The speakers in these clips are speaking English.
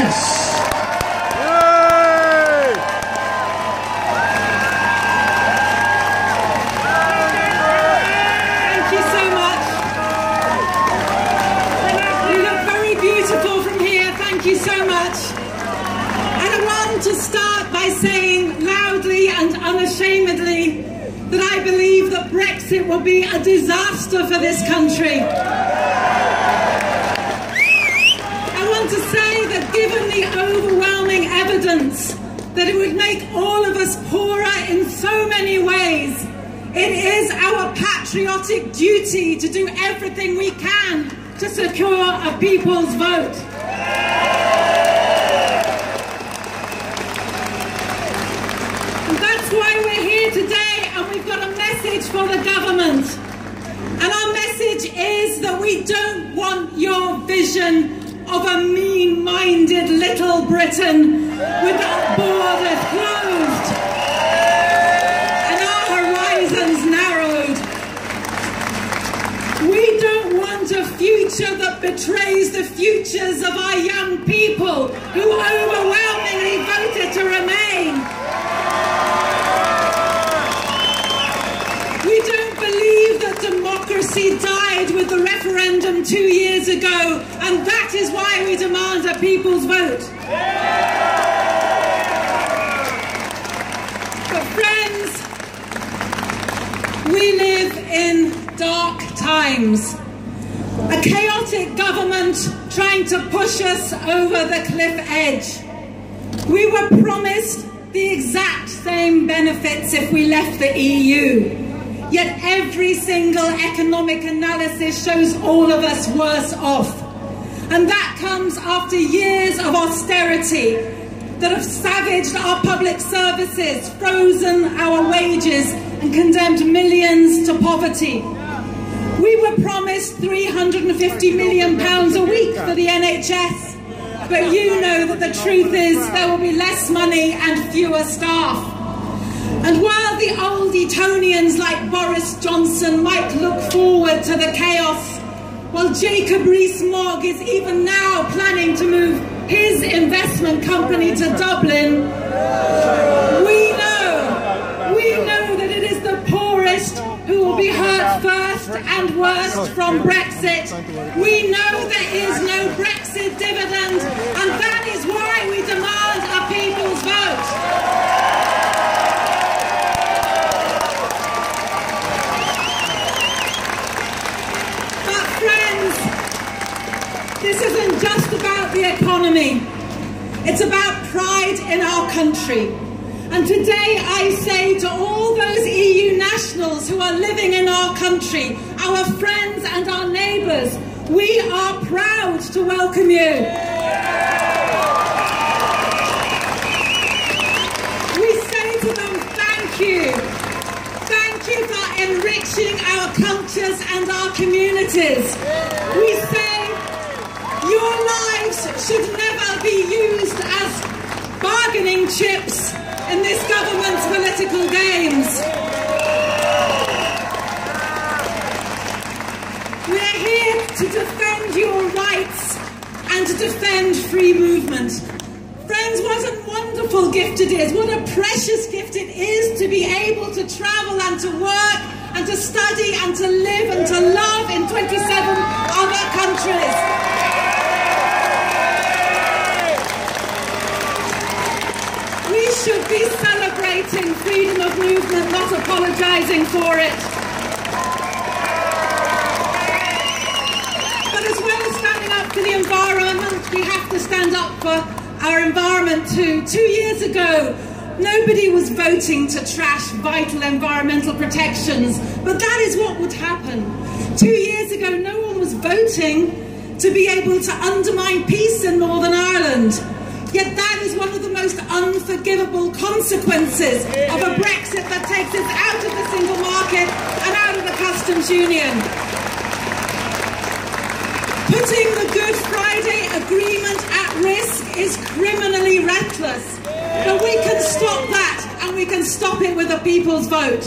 Yes. Thank you so much. And I want to start by saying loudly and unashamedly that I believe that Brexit will be a disaster for this country. I want to say that given the overwhelming evidence that it would make all of us poorer in so many ways, it is our patriotic duty to do everything we can to secure a people's vote. Why we're here today, and we've got a message for the government. And our message is that we don't want your vision of a mean-minded little Britain with our borders closed and our horizons narrowed. We don't want a future that betrays the futures of our young people who overwhelmingly voted to remain. Democracy died with the referendum 2 years ago, and that is why we demand a people's vote. But friends, we live in dark times. A chaotic government trying to push us over the cliff edge. We were promised the exact same benefits if we left the EU. Yet every single economic analysis shows all of us worse off. And that comes after years of austerity that have savaged our public services, frozen our wages, and condemned millions to poverty. We were promised £350 million a week for the NHS, but you know that the truth is there will be less money and fewer staff. And while the old Etonians like Boris Johnson might look forward to the chaos, while Jacob Rees-Mogg is even now planning to move his investment company to Dublin, we know that it is the poorest who will be hurt first and worst from Brexit. We know there is no Brexit dividend, and that is why we demand a people's vote. This isn't just about the economy, it's about pride in our country. And today I say to all those EU nationals who are living in our country, our friends and our neighbours, we are proud to welcome you. We say to them, thank you. Thank you for enriching our cultures and our communities. We say, your lives should never be used as bargaining chips in this government's political games. We are here to defend your rights and to defend free movement. Friends, what a wonderful gift it is, what a precious gift it is to be able to travel and to work and to study and to live and to love in 27 other countries. We should be celebrating freedom of movement, not apologising for it. But as well as standing up for the environment, we have to stand up for our environment too. 2 years ago, nobody was voting to trash vital environmental protections, but that is what would happen. 2 years ago, no one was voting to be able to undermine peace in Northern Ireland. Yet that is one of the most unforgivable consequences of a Brexit that takes us out of the single market and out of the customs union. Putting the Good Friday Agreement at risk is criminally reckless. But we can stop that, and we can stop it with a people's vote.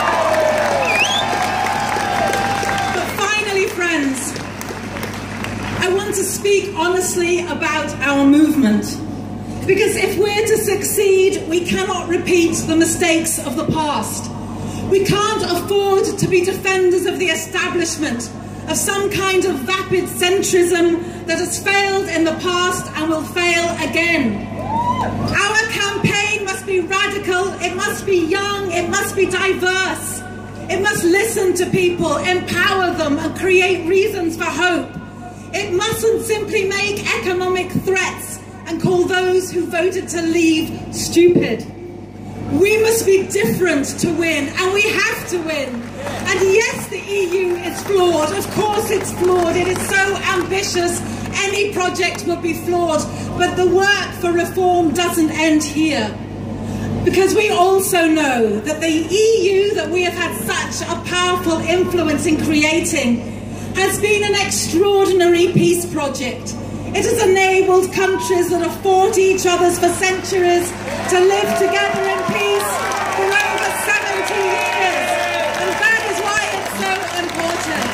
But finally, friends, I want to speak honestly about our movement. Because if we're to succeed, we cannot repeat the mistakes of the past. We can't afford to be defenders of the establishment, of some kind of vapid centrism that has failed in the past and will fail again. Our campaign must be radical, it must be young, it must be diverse. It must listen to people, empower them and create reasons for hope. It mustn't simply make economic threats and call those who voted to leave stupid. We must be different to win, and we have to win. And yes, the EU is flawed. Of course it's flawed. It is so ambitious, any project would be flawed. But the work for reform doesn't end here. Because we also know that the EU that we have had such a powerful influence in creating has been an extraordinary peace project. It has enabled countries that have fought each other for centuries to live together in peace for over 70 years. And that is why it's so important.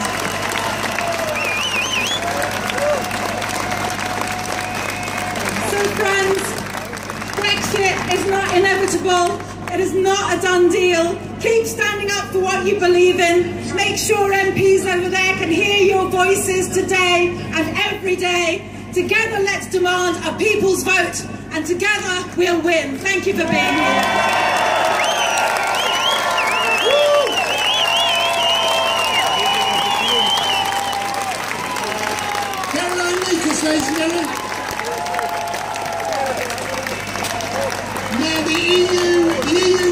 So friends, Brexit is not inevitable. It is not a done deal. Keep standing up for what you believe in. Make sure MPs over there can hear your voices today and every day. Together, let's demand a people's vote, and together we'll win. Thank you for being here.